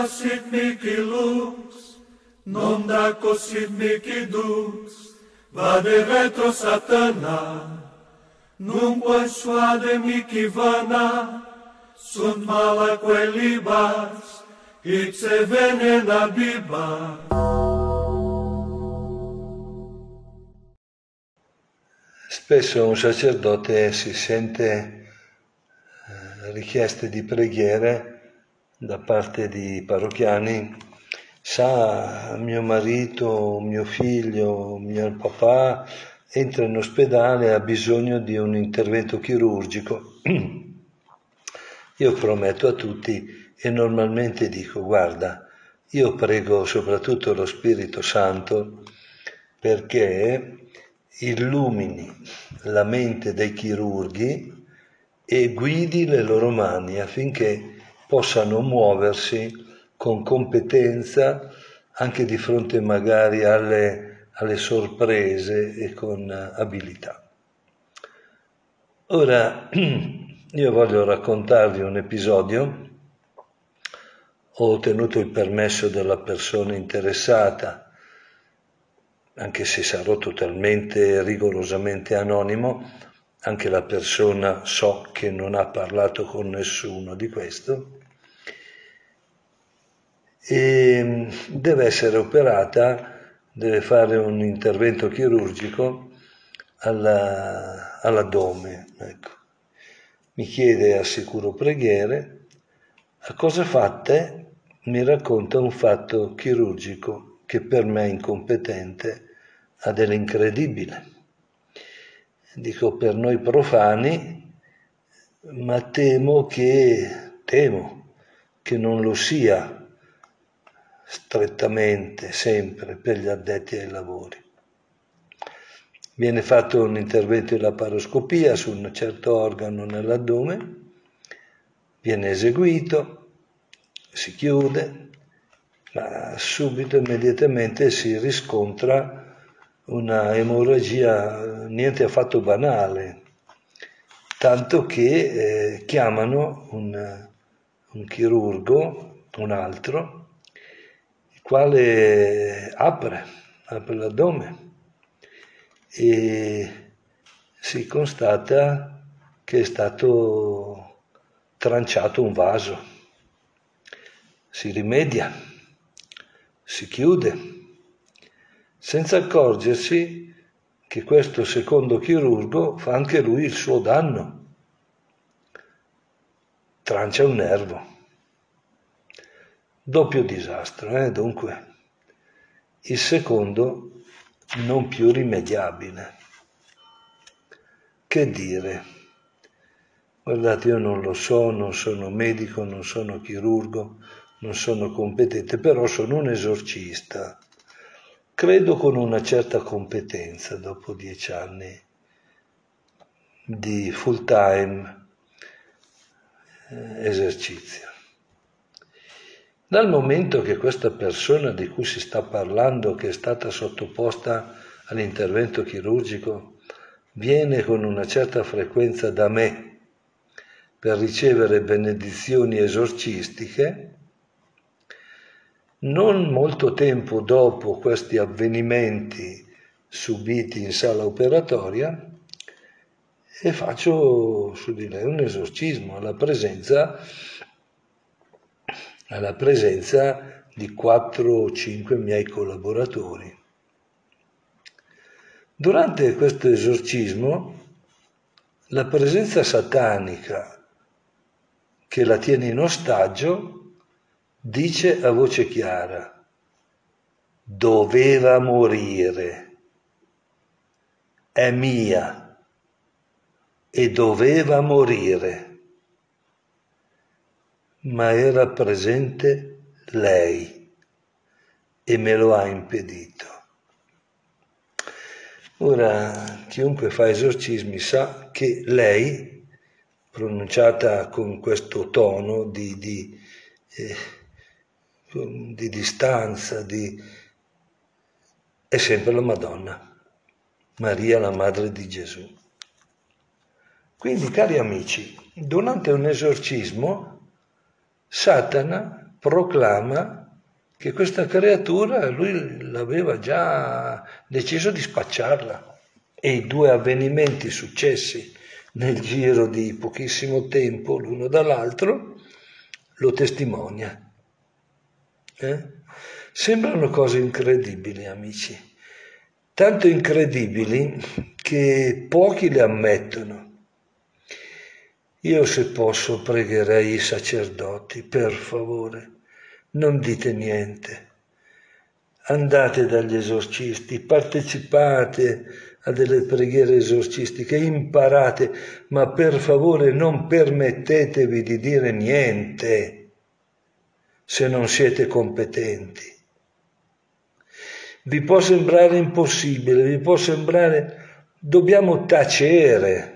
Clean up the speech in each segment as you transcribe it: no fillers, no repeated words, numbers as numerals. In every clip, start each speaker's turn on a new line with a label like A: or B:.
A: sit mici lux, non da cosit mici dux, vade retro Satana, nunque suade mici vana, sunt mala quelli bas, ipse venena bibas.
B: Spesso un sacerdote si sente richieste di preghiere da parte di parrocchiani. Sa, mio marito, mio figlio, mio papà entra in ospedale e ha bisogno di un intervento chirurgico. Io prometto a tutti e normalmente dico: guarda, io prego soprattutto lo Spirito Santo perché illumini la mente dei chirurghi e guidi le loro mani affinché possano muoversi con competenza anche di fronte magari alle sorprese e con abilità. Ora, io voglio raccontarvi un episodio. Ho ottenuto il permesso della persona interessata, anche se sarò totalmente rigorosamente anonimo, anche la persona so che non ha parlato con nessuno di questo, e deve essere operata, deve fare un intervento chirurgico all'addome. Ecco. Mi chiede assicuro preghiere, a cose fatte mi racconta un fatto chirurgico che per me incompetente ha dell'incredibile. Dico per noi profani, ma temo che non lo sia strettamente sempre per gli addetti ai lavori. Viene fatto un intervento di laparoscopia su un certo organo nell'addome, viene eseguito, si chiude, ma subito, immediatamente si riscontra una emorragia niente affatto banale, tanto che chiamano un chirurgo, un altro, il quale apre l'addome e si constata che è stato tranciato un vaso. Si rimedia, si chiude, senza accorgersi che questo secondo chirurgo fa anche lui il suo danno. Trancia un nervo. Doppio disastro, dunque. Il secondo non più rimediabile. Che dire? Guardate, io non lo so, non sono medico, non sono chirurgo, non sono competente, però sono un esorcista. Credo con una certa competenza dopo 10 anni di full time esercizio. Dal momento che questa persona di cui si sta parlando, che è stata sottoposta all'intervento chirurgico, viene con una certa frequenza da me per ricevere benedizioni esorcistiche, non molto tempo dopo questi avvenimenti subiti in sala operatoria, e faccio su di lei un esorcismo alla presenza di 4 o 5 miei collaboratori. Durante questo esorcismo, la presenza satanica che la tiene in ostaggio dice a voce chiara: doveva morire, è mia e doveva morire, ma era presente lei e me lo ha impedito. Ora, chiunque fa esorcismi sa che lei, pronunciata con questo tono di distanza, è sempre la Madonna, Maria, la Madre di Gesù. Quindi, cari amici, durante un esorcismo, Satana proclama che questa creatura lui l'aveva già deciso di spacciarla, e i due avvenimenti successi nel giro di pochissimo tempo l'uno dall'altro lo testimonia. Sembrano cose incredibili, amici, tanto incredibili che pochi le ammettono. Io, se posso, pregherei i sacerdoti, per favore, non dite niente. Andate dagli esorcisti, partecipate a delle preghiere esorcistiche, imparate, ma per favore non permettetevi di dire niente se non siete competenti. Vi può sembrare impossibile, vi può sembrare dobbiamo tacere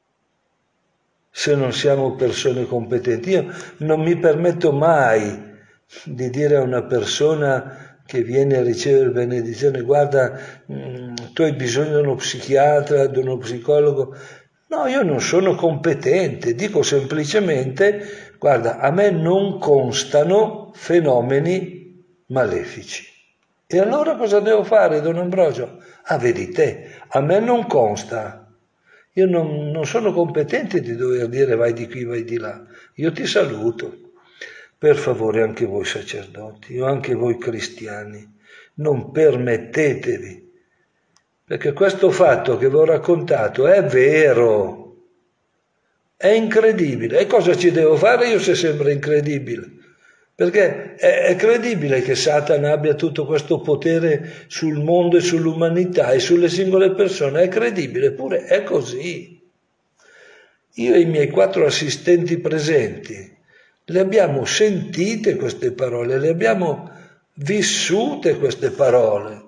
B: se non siamo persone competenti. Io non mi permetto mai di dire a una persona che viene a ricevere benedizione: guarda, tu hai bisogno di uno psichiatra, di uno psicologo. No, io non sono competente, dico semplicemente: guarda, a me non constano fenomeni malefici. E allora cosa devo fare, Don Ambrogio? Vedi te, a me non consta. Io non sono competente di dover dire vai di qui, vai di là. Io ti saluto. Per favore, anche voi sacerdoti, o anche voi cristiani, non permettetevi, perché questo fatto che vi ho raccontato è vero, è incredibile. E cosa ci devo fare io se sembra incredibile? Perché è credibile che Satana abbia tutto questo potere sul mondo e sull'umanità e sulle singole persone? È credibile, eppure è così. Io e i miei 4 assistenti presenti le abbiamo sentite queste parole, le abbiamo vissute queste parole.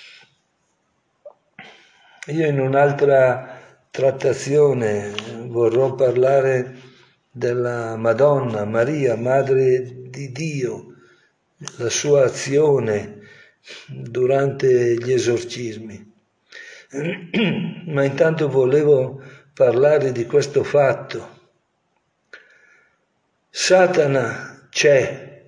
B: Io in un'altra trattazione vorrò parlare della Madonna, Maria, Madre di Dio, la sua azione durante gli esorcismi. Ma intanto volevo parlare di questo fatto. Satana c'è,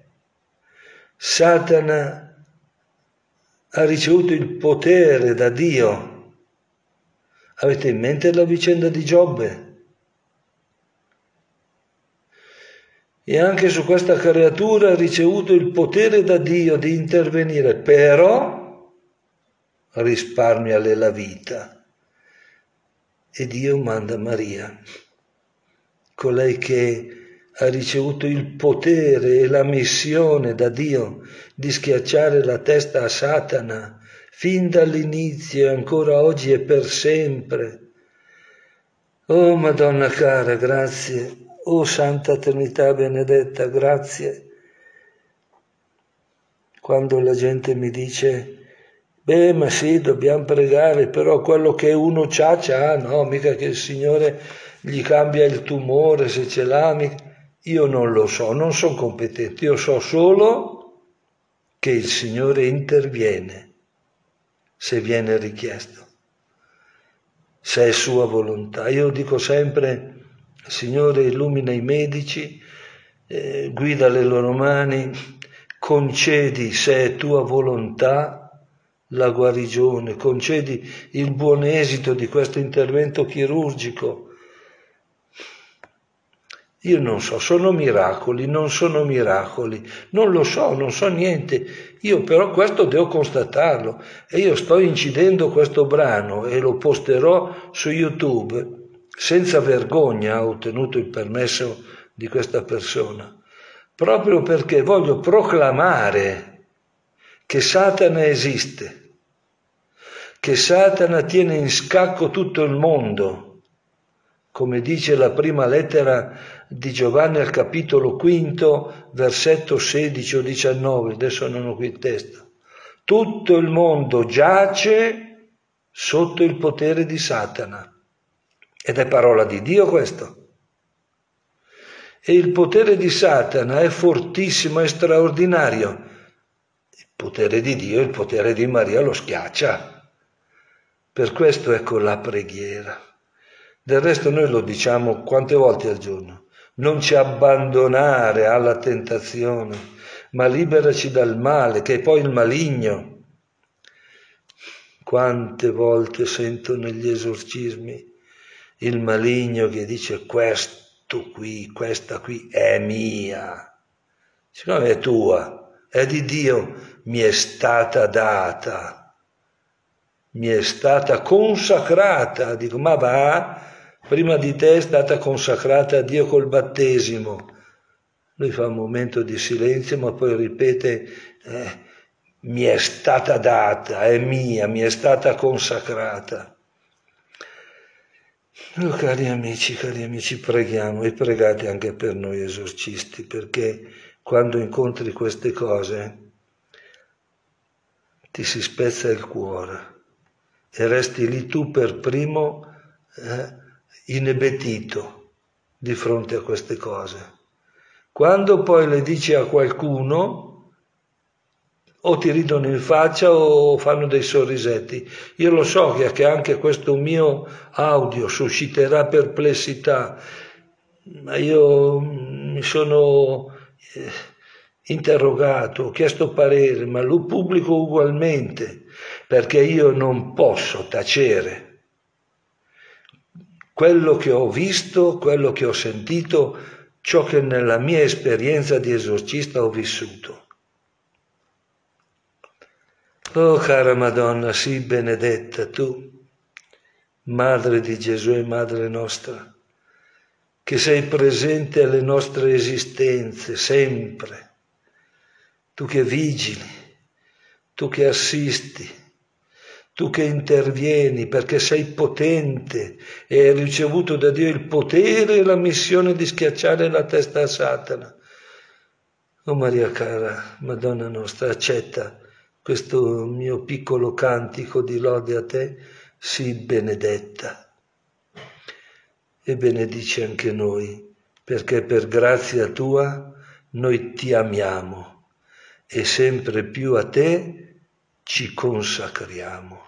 B: Satana ha ricevuto il potere da Dio. Avete in mente la vicenda di Giobbe? E anche su questa creatura ha ricevuto il potere da Dio di intervenire, però risparmiale la vita. E Dio manda Maria, colei che ha ricevuto il potere e la missione da Dio di schiacciare la testa a Satana fin dall'inizio e ancora oggi e per sempre. Oh Madonna cara, grazie. Oh Santa Trinità benedetta, grazie. Quando la gente mi dice: beh, ma sì, dobbiamo pregare, però quello che uno c'ha, no, mica che il Signore gli cambia il tumore se ce l'ha, io non lo so, non sono competente, io so solo che il Signore interviene se viene richiesto, se è sua volontà. Io dico sempre: Signore, illumina i medici, guida le loro mani, concedi, se è tua volontà, la guarigione, concedi il buon esito di questo intervento chirurgico. Io non so, sono miracoli, non sono miracoli, non lo so, non so niente. Io però questo devo constatarlo, e io sto incidendo questo brano e lo posterò su YouTube. Senza vergogna ho ottenuto il permesso di questa persona, proprio perché voglio proclamare che Satana esiste, che Satana tiene in scacco tutto il mondo, come dice la prima lettera di Giovanni al capitolo 5, versetto 16 o 19, adesso non ho qui il testo. Tutto il mondo giace sotto il potere di Satana. Ed è parola di Dio questo. E il potere di Satana è fortissimo, è straordinario. Il potere di Dio, il potere di Maria lo schiaccia. Per questo ecco la preghiera. Del resto noi lo diciamo quante volte al giorno? non ci abbandonare alla tentazione, ma liberaci dal male, che è poi il maligno. Quante volte sento negli esorcismi il maligno che dice questo qui, questa qui è mia, siccome è tua, è di Dio, mi è stata data, mi è stata consacrata. Dico, ma va, prima di te è stata consacrata a Dio col battesimo. Lui fa un momento di silenzio, ma poi ripete, mi è stata data, è mia, mi è stata consacrata. Oh, cari amici, preghiamo e pregate anche per noi esorcisti, perché quando incontri queste cose ti si spezza il cuore e resti lì tu per primo inebetito di fronte a queste cose. Quando poi le dici a qualcuno, o ti ridono in faccia o fanno dei sorrisetti. Io lo so che anche questo mio audio susciterà perplessità, ma io mi sono interrogato, ho chiesto parere, ma lo pubblico ugualmente, perché io non posso tacere quello che ho visto, quello che ho sentito, ciò che nella mia esperienza di esorcista ho vissuto. Oh cara Madonna, sii benedetta tu, Madre di Gesù e Madre nostra, che sei presente alle nostre esistenze sempre, tu che vigili, tu che assisti, tu che intervieni perché sei potente e hai ricevuto da Dio il potere e la missione di schiacciare la testa a Satana. Oh Maria cara, Madonna nostra, accetta questo mio piccolo cantico di lode a te, sii benedetta. E benedici anche noi, perché per grazia tua noi ti amiamo e sempre più a te ci consacriamo.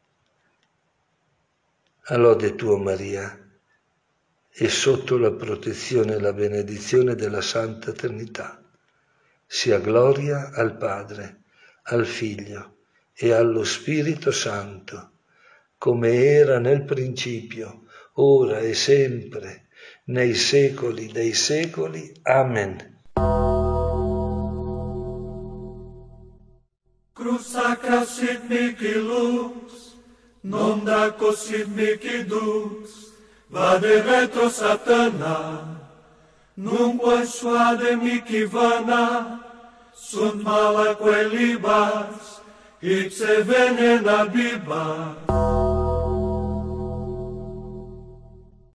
B: A lode tua Maria, e sotto la protezione e la benedizione della Santa Trinità, sia gloria al Padre, al Figlio e allo Spirito Santo, come era nel principio, ora e sempre, nei secoli dei secoli. Amen.
A: Cruz sacra sit mihi lux, non da cosit mihi dux, vade retro Satana, nunque suade mihi vana, sunt mala quelibas, ipse venena bibas.